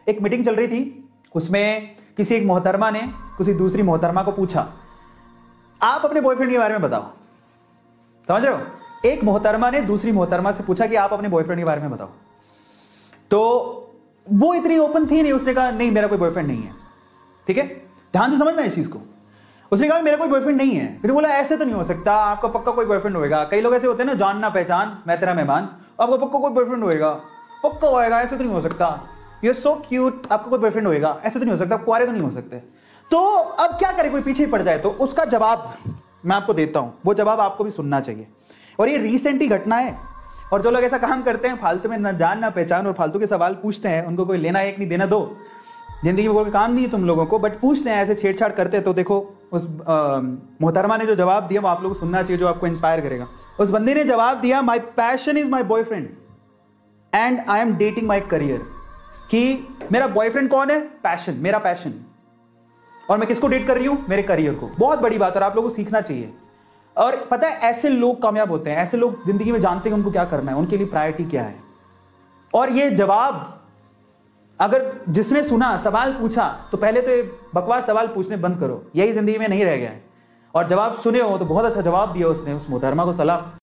एक मीटिंग चल रही थी, उसमें किसी एक मोहतरमा ने किसी दूसरी मोहतरमा को पूछा, आप अपने बॉयफ्रेंड के बारे में बताओ। समझ रहे हो? एक मोहतरमा ने दूसरी मोहतरमा से पूछा कि आप अपने बॉयफ्रेंड के बारे में बताओ। तो वो इतनी ओपन थी नहीं, उसने कहा नहीं मेरा कोई बॉयफ्रेंड नहीं है। ठीक है, ध्यान से समझना इस चीज को। उसने कहा मेरा कोई बॉयफ्रेंड नहीं है। फिर बोला ऐसे तो नहीं हो सकता, आपका पक्का कोई बॉयफ्रेंड होएगा। कई लोग ऐसे होते हैं ना, जान ना पहचान मैं तेरा मेहमान, आपका पक्का कोई बॉयफ्रेंड होएगा, पक्का होएगा, ऐसे तो नहीं हो सकता, यू आर सो क्यूट, आपका कोई बॉयफ्रेंड होएगा, ऐसे तो नहीं हो सकता, कुआरे तो नहीं हो सकते। तो अब क्या करे, कोई पीछे पड़ जाए तो उसका जवाब मैं आपको देता हूं, वो जवाब आपको भी सुनना चाहिए। और ये रिसेंट ही घटना है। और जो लोग ऐसा काम करते हैं, फालतू में ना जान ना पहचान और फालतू के सवाल पूछते हैं, उनको कोई लेना एक नहीं देना दो, जिंदगी में कोई काम नहीं है तुम लोगों को, बट पूछते हैं ऐसे छेड़छाड़ करते हैं। तो देखो उस मोहतरमा ने जो जवाब दिया वो आप लोगों को सुनना चाहिए, जो आपको इंस्पायर करेगा। उस बंदे ने जवाब दिया, my passion is my boyfriend and I am dating my career. कि मेरा बॉयफ्रेंड कौन है? पैशन, मेरा पैशन, और मैं किसको डेट कर रही हूं? मेरे करियर को। बहुत बड़ी बात, और आप लोगों को सीखना चाहिए। और पता है ऐसे लोग कामयाब होते हैं, ऐसे लोग जिंदगी में जानते हैं उनको क्या करना है, उनके लिए प्रायोरिटी क्या है। और ये जवाब अगर जिसने सुना, सवाल पूछा, तो पहले तो ये बकवास सवाल पूछने बंद करो, यही जिंदगी में नहीं रह गया है। और जवाब सुने हो तो बहुत अच्छा जवाब दिया उसने, उस मोहतरमा को सलाम।